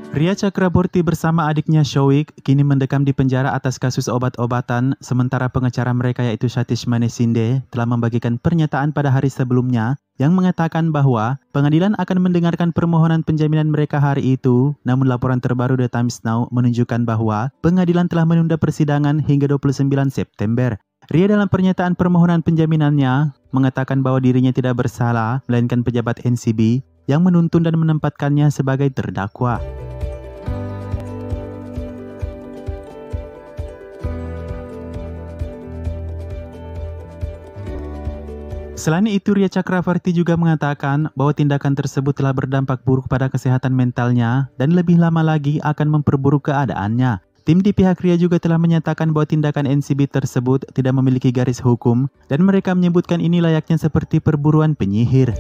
Ria Chakraborty bersama adiknya Showik kini mendekam di penjara atas kasus obat-obatan, sementara pengacara mereka yaitu Satish Manesinde telah membagikan pernyataan pada hari sebelumnya yang mengatakan bahwa pengadilan akan mendengarkan permohonan penjaminan mereka hari itu, namun laporan terbaru The Times Now menunjukkan bahwa pengadilan telah menunda persidangan hingga 29 September. Ria dalam pernyataan permohonan penjaminannya mengatakan bahwa dirinya tidak bersalah, melainkan pejabat NCB yang menuntun dan menempatkannya sebagai terdakwa. Selain itu, Ria Chakraborty juga mengatakan bahwa tindakan tersebut telah berdampak buruk pada kesehatan mentalnya dan lebih lama lagi akan memperburuk keadaannya. Tim di pihak Ria juga telah menyatakan bahwa tindakan NCB tersebut tidak memiliki garis hukum dan mereka menyebutkan ini layaknya seperti perburuan penyihir.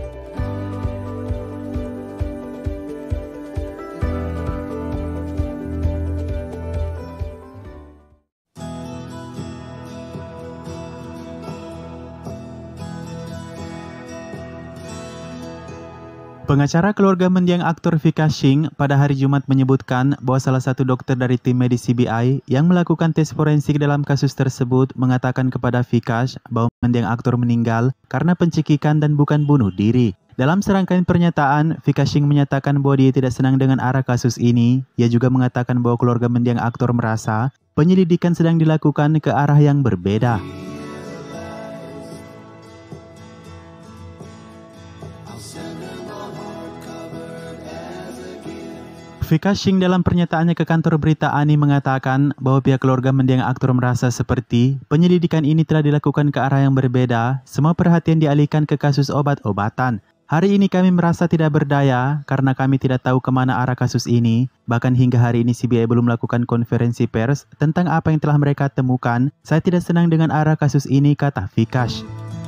Pengacara keluarga mendiang aktor Vika Singh pada hari Jumat menyebutkan bahwa salah satu dokter dari tim medis CBI yang melakukan tes forensik dalam kasus tersebut mengatakan kepada Vikash bahwa mendiang aktor meninggal karena pencekikan dan bukan bunuh diri. Dalam serangkaian pernyataan, Vika Singh menyatakan bahwa dia tidak senang dengan arah kasus ini. Ia juga mengatakan bahwa keluarga mendiang aktor merasa penyelidikan sedang dilakukan ke arah yang berbeda. Vika Singh dalam pernyataannya ke kantor berita ANI mengatakan bahwa pihak keluarga mendiang aktor merasa seperti penyelidikan ini telah dilakukan ke arah yang berbeda, semua perhatian dialihkan ke kasus obat-obatan. Hari ini kami merasa tidak berdaya karena kami tidak tahu kemana arah kasus ini. Bahkan hingga hari ini CBI belum melakukan konferensi pers tentang apa yang telah mereka temukan. Saya tidak senang dengan arah kasus ini, kata Vikash.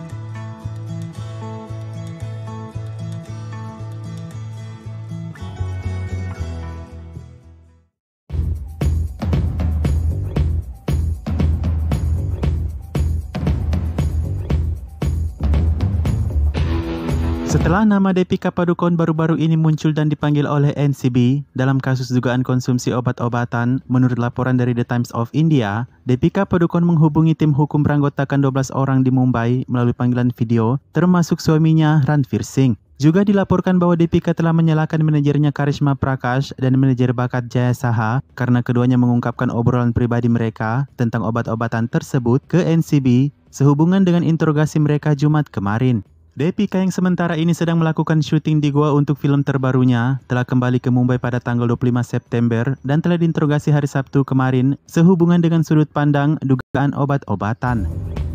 Setelah nama Deepika Padukone baru-baru ini muncul dan dipanggil oleh NCB dalam kasus dugaan konsumsi obat-obatan, menurut laporan dari The Times of India, Deepika Padukone menghubungi tim hukum beranggotakan 12 orang di Mumbai melalui panggilan video, termasuk suaminya Ranveer Singh. Juga dilaporkan bahwa Deepika telah menyalahkan manajernya Karishma Prakash dan manajer bakat Jaya Saha karena keduanya mengungkapkan obrolan pribadi mereka tentang obat-obatan tersebut ke NCB sehubungan dengan interogasi mereka Jumat kemarin. Deepika yang sementara ini sedang melakukan syuting di Goa untuk film terbarunya telah kembali ke Mumbai pada tanggal 25 September dan telah diinterogasi hari Sabtu kemarin sehubungan dengan sudut pandang dugaan obat-obatan.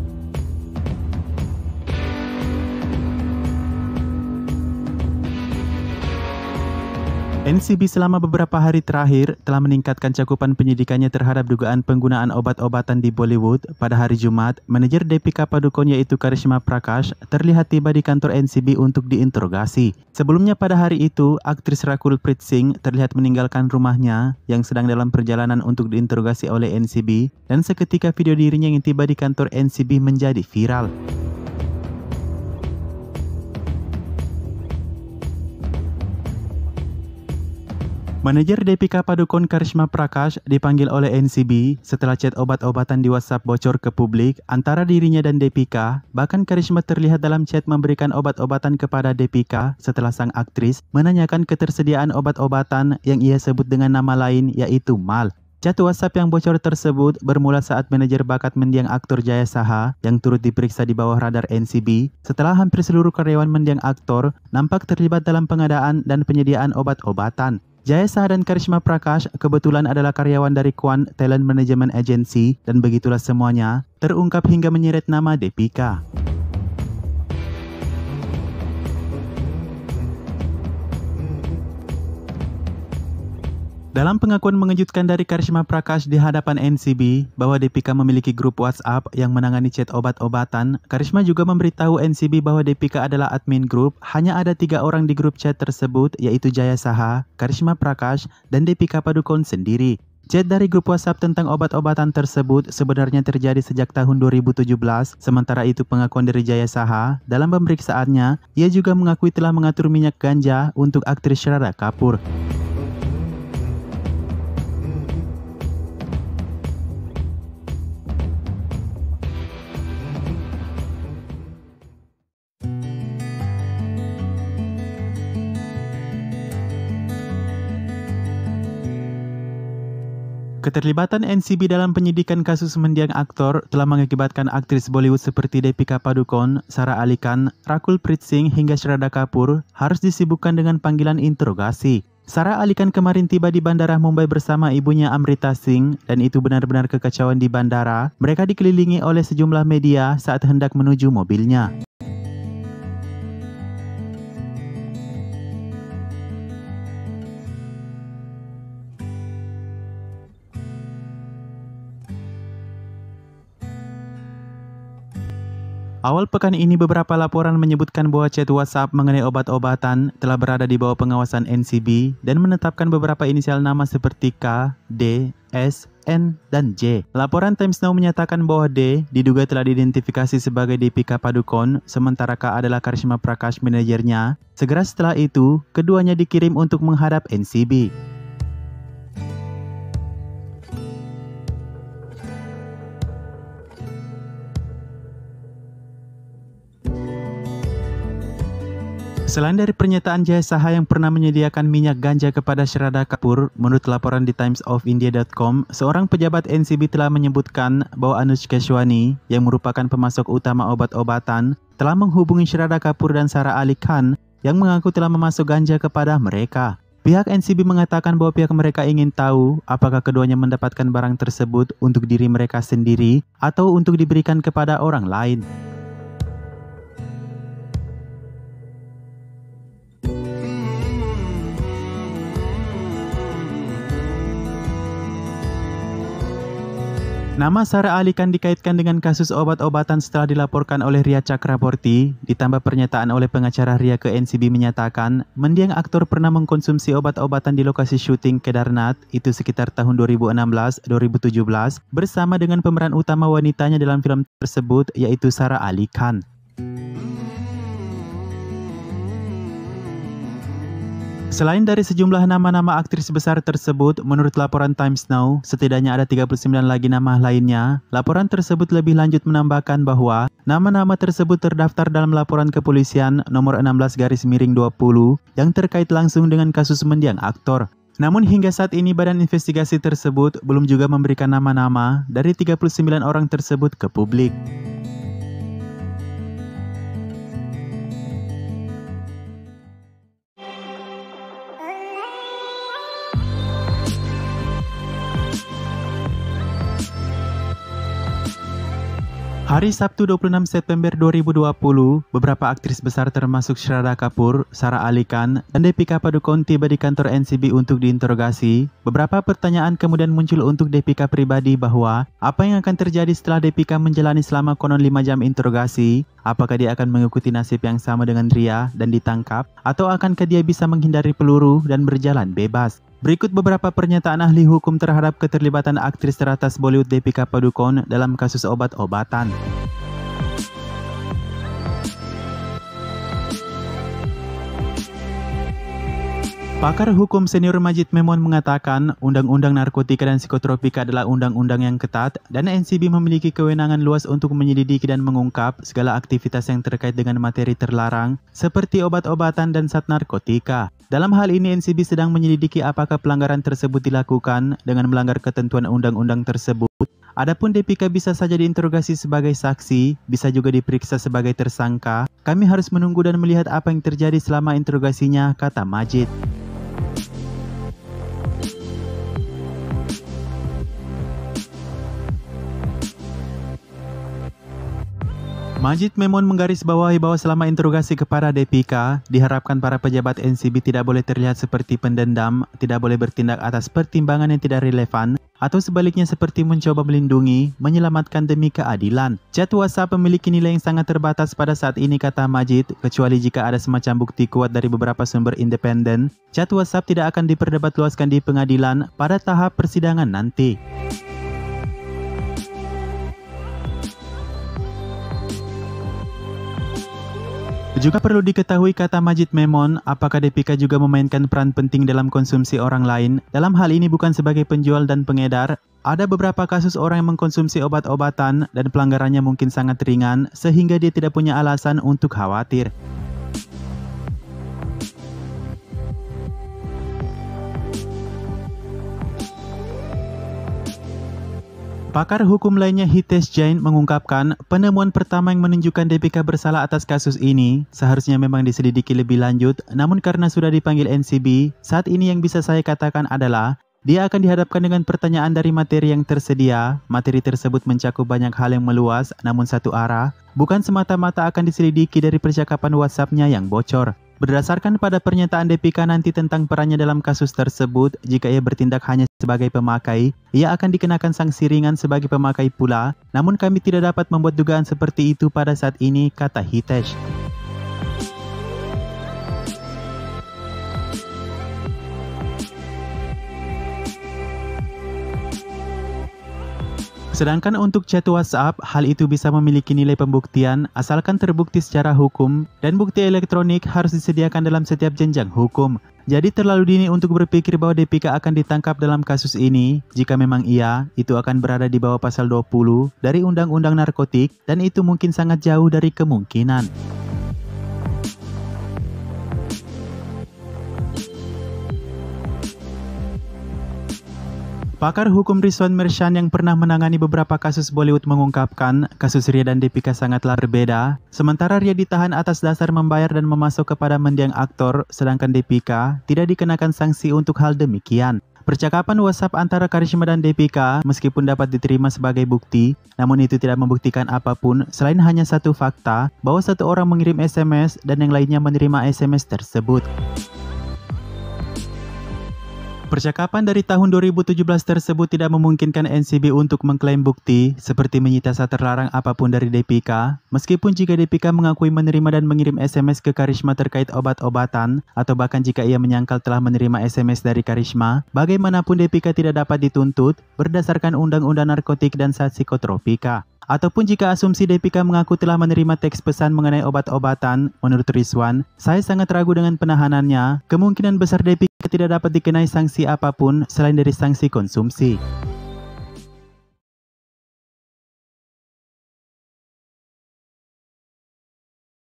NCB selama beberapa hari terakhir telah meningkatkan cakupan penyidikannya terhadap dugaan penggunaan obat-obatan di Bollywood. Pada hari Jumat, manajer Deepika Padukone yaitu Karishma Prakash terlihat tiba di kantor NCB untuk diinterogasi. Sebelumnya pada hari itu, aktris Rakulpreet Singh terlihat meninggalkan rumahnya yang sedang dalam perjalanan untuk diinterogasi oleh NCB dan seketika video dirinya yang tiba di kantor NCB menjadi viral. Manajer Deepika Padukone Karishma Prakash dipanggil oleh NCB setelah chat obat-obatan di WhatsApp bocor ke publik antara dirinya dan Deepika. Bahkan Karishma terlihat dalam chat memberikan obat-obatan kepada Deepika setelah sang aktris menanyakan ketersediaan obat-obatan yang ia sebut dengan nama lain yaitu Mal. Chat WhatsApp yang bocor tersebut bermula saat manajer bakat mendiang aktor Jaya Saha yang turut diperiksa di bawah radar NCB setelah hampir seluruh karyawan mendiang aktor nampak terlibat dalam pengadaan dan penyediaan obat-obatan. Jaya Saha dan Karishma Prakash kebetulan adalah karyawan dari Kwan Talent Management Agency dan begitulah semuanya terungkap hingga menyeret nama Deepika. Dalam pengakuan mengejutkan dari Karishma Prakash di hadapan NCB bahwa Deepika memiliki grup WhatsApp yang menangani chat obat-obatan, Karishma juga memberitahu NCB bahwa Deepika adalah admin grup. Hanya ada 3 orang di grup chat tersebut, yaitu Jaya Saha, Karishma Prakash, dan Deepika Padukone sendiri. Chat dari grup WhatsApp tentang obat-obatan tersebut sebenarnya terjadi sejak tahun 2017. Sementara itu pengakuan dari Jaya Saha, dalam pemeriksaannya, ia juga mengakui telah mengatur minyak ganja untuk aktris Shraddha Kapoor. Keterlibatan NCB dalam penyidikan kasus mendiang aktor telah mengakibatkan aktris Bollywood seperti Deepika Padukone, Sara Ali Khan, Rakul Preet Singh hingga Shraddha Kapoor harus disibukkan dengan panggilan interogasi. Sara Ali Khan kemarin tiba di Bandara Mumbai bersama ibunya Amrita Singh dan itu benar-benar kekacauan di bandara. Mereka dikelilingi oleh sejumlah media saat hendak menuju mobilnya. Awal pekan ini beberapa laporan menyebutkan bahwa chat WhatsApp mengenai obat-obatan telah berada di bawah pengawasan NCB dan menetapkan beberapa inisial nama seperti K, D, S, N, dan J. Laporan Times Now menyatakan bahwa D diduga telah diidentifikasi sebagai Deepika Padukone, sementara K adalah Karishma Prakash manajernya. Segera setelah itu, keduanya dikirim untuk menghadap NCB. Selain dari pernyataan Jaya Saha yang pernah menyediakan minyak ganja kepada Shraddha Kapoor, menurut laporan di timesofindia.com, seorang pejabat NCB telah menyebutkan bahwa Anushka Shwani, yang merupakan pemasok utama obat-obatan, telah menghubungi Shraddha Kapoor dan Sara Ali Khan yang mengaku telah memasok ganja kepada mereka. Pihak NCB mengatakan bahwa pihak mereka ingin tahu apakah keduanya mendapatkan barang tersebut untuk diri mereka sendiri atau untuk diberikan kepada orang lain. Nama Sara Ali Khan dikaitkan dengan kasus obat-obatan setelah dilaporkan oleh Ria Chakraborty, ditambah pernyataan oleh pengacara Ria ke NCB menyatakan mendiang aktor pernah mengkonsumsi obat-obatan di lokasi syuting Kedarnath, itu sekitar tahun 2016-2017, bersama dengan pemeran utama wanitanya dalam film tersebut yaitu Sara Ali Khan. Selain dari sejumlah nama-nama aktris besar tersebut, menurut laporan Times Now, setidaknya ada 39 lagi nama lainnya. Laporan tersebut lebih lanjut menambahkan bahwa nama-nama tersebut terdaftar dalam laporan kepolisian nomor 16/20 yang terkait langsung dengan kasus mendiang aktor. Namun hingga saat ini badan investigasi tersebut belum juga memberikan nama-nama dari 39 orang tersebut ke publik. Hari Sabtu 26 September 2020, beberapa aktris besar termasuk Shraddha Kapoor, Sara Ali Khan, dan Deepika Padukone tiba di kantor NCB untuk diinterogasi. Beberapa pertanyaan kemudian muncul untuk Deepika pribadi bahwa apa yang akan terjadi setelah Deepika menjalani selama konon 5 jam interogasi? Apakah dia akan mengikuti nasib yang sama dengan Ria dan ditangkap? Atau akankah dia bisa menghindari peluru dan berjalan bebas? Berikut beberapa pernyataan ahli hukum terhadap keterlibatan aktris teratas Bollywood Deepika Padukone dalam kasus obat-obatan. Pakar hukum senior Majid Memon mengatakan Undang-Undang Narkotika dan Psikotropika adalah undang-undang yang ketat dan NCB memiliki kewenangan luas untuk menyelidiki dan mengungkap segala aktivitas yang terkait dengan materi terlarang seperti obat-obatan dan zat narkotika. Dalam hal ini NCB sedang menyelidiki apakah pelanggaran tersebut dilakukan dengan melanggar ketentuan undang-undang tersebut. Adapun Deepika bisa saja diinterogasi sebagai saksi, bisa juga diperiksa sebagai tersangka. Kami harus menunggu dan melihat apa yang terjadi selama interogasinya, kata Majid. Majid Memon menggarisbawahi bahwa selama interogasi kepada Deepika, diharapkan para pejabat NCB tidak boleh terlihat seperti pendendam, tidak boleh bertindak atas pertimbangan yang tidak relevan, atau sebaliknya seperti mencoba melindungi, menyelamatkan demi keadilan. Chat WhatsApp memiliki nilai yang sangat terbatas pada saat ini, kata Majid, kecuali jika ada semacam bukti kuat dari beberapa sumber independen. Chat WhatsApp tidak akan diperdebatluaskan di pengadilan pada tahap persidangan nanti. Juga perlu diketahui, kata Majid Memon, apakah Deepika juga memainkan peran penting dalam konsumsi orang lain. Dalam hal ini bukan sebagai penjual dan pengedar. Ada beberapa kasus orang yang mengkonsumsi obat-obatan dan pelanggarannya mungkin sangat ringan sehingga dia tidak punya alasan untuk khawatir. Pakar hukum lainnya Hitesh Jain mengungkapkan penemuan pertama yang menunjukkan DPK bersalah atas kasus ini seharusnya memang diselidiki lebih lanjut, namun karena sudah dipanggil NCB, saat ini yang bisa saya katakan adalah dia akan dihadapkan dengan pertanyaan dari materi yang tersedia. Materi tersebut mencakup banyak hal yang meluas namun satu arah, bukan semata-mata akan diselidiki dari percakapan WhatsApp-nya yang bocor. Berdasarkan pada pernyataan DPK nanti tentang perannya dalam kasus tersebut, jika ia bertindak hanya sebagai pemakai, ia akan dikenakan sanksi ringan sebagai pemakai pula. Namun kami tidak dapat membuat dugaan seperti itu pada saat ini, kata Hitesh. Sedangkan untuk chat WhatsApp, hal itu bisa memiliki nilai pembuktian asalkan terbukti secara hukum dan bukti elektronik harus disediakan dalam setiap jenjang hukum. Jadi terlalu dini untuk berpikir bahwa DPK akan ditangkap dalam kasus ini. Jika memang iya, itu akan berada di bawah pasal 20 dari Undang-Undang Narkotik dan itu mungkin sangat jauh dari kemungkinan. Pakar hukum Rizwan Mershan yang pernah menangani beberapa kasus Bollywood mengungkapkan kasus Ria dan Deepika sangatlah berbeda. Sementara Ria ditahan atas dasar membayar dan memasuk kepada mendiang aktor, sedangkan Deepika tidak dikenakan sanksi untuk hal demikian. Percakapan WhatsApp antara Karishma dan Deepika meskipun dapat diterima sebagai bukti, namun itu tidak membuktikan apapun selain hanya satu fakta bahwa satu orang mengirim SMS dan yang lainnya menerima SMS tersebut. Percakapan dari tahun 2017 tersebut tidak memungkinkan NCB untuk mengklaim bukti seperti menyita saat terlarang apapun dari Deepika, meskipun jika Deepika mengakui menerima dan mengirim SMS ke Karishma terkait obat-obatan, atau bahkan jika ia menyangkal telah menerima SMS dari Karishma, bagaimanapun Deepika tidak dapat dituntut berdasarkan Undang-Undang Narkotik dan Zat Psikotropika. Ataupun jika asumsi Deepika mengaku telah menerima teks pesan mengenai obat-obatan, menurut Rizwan, saya sangat ragu dengan penahanannya. Kemungkinan besar Deepika tidak dapat dikenai sanksi apapun selain dari sanksi konsumsi.